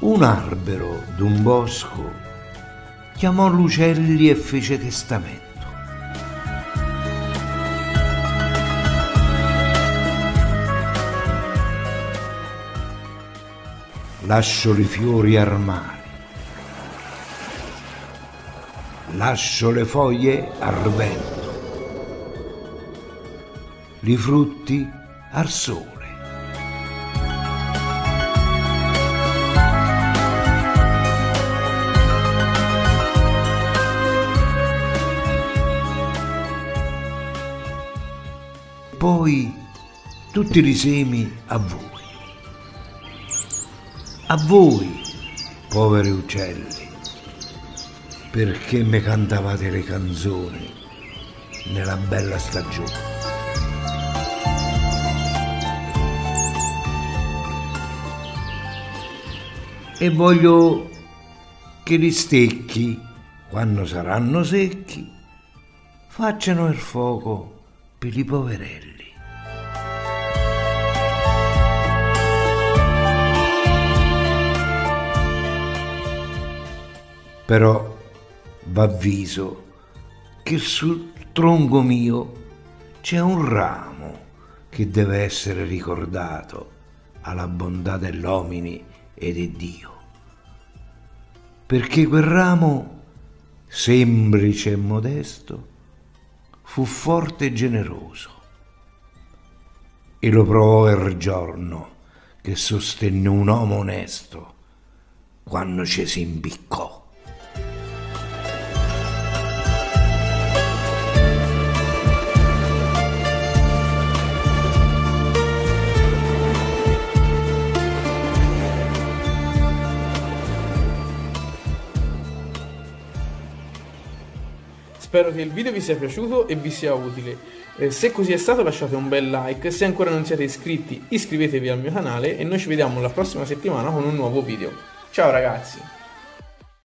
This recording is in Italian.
Un albero d'un bosco chiamò l'ucelli e fece testamento. Lascio i fiori armari, lascio le foglie al vento, i frutti al sole. Poi tutti i semi a voi, poveri uccelli, perché me cantavate le canzoni nella bella stagione. E voglio che gli stecchi, quando saranno secchi, facciano il fuoco per i poverelli. Però v'avviso che sul tronco mio c'è un ramo che deve essere ricordato alla bontà dell'uomini e di Dio. Perché quel ramo, semplice e modesto, fu forte e generoso, e lo provò il giorno che sostenne un uomo onesto quando ci si impiccò. Spero che il video vi sia piaciuto e vi sia utile. Se così è stato lasciate un bel like, se ancora non siete iscritti iscrivetevi al mio canale e noi ci vediamo la prossima settimana con un nuovo video. Ciao ragazzi!